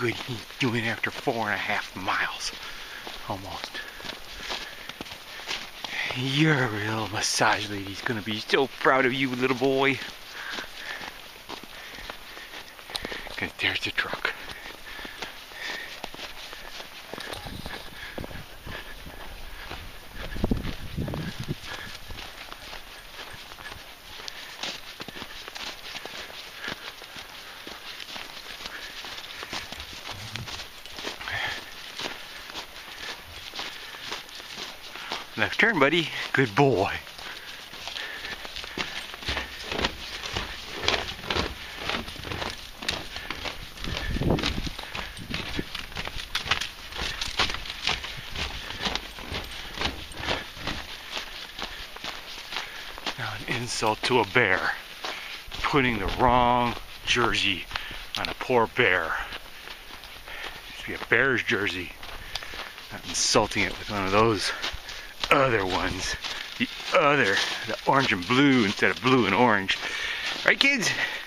good he's doing after 4.5 miles. Almost. Your real massage lady's gonna be so proud of you, little boy. Cause there's the truck. Left turn, buddy. Good boy. Now an insult to a bear. Putting the wrong jersey on a poor bear. It should be a bear's jersey. Not insulting it with one of those other ones. The orange and blue instead of blue and orange. Right, kids?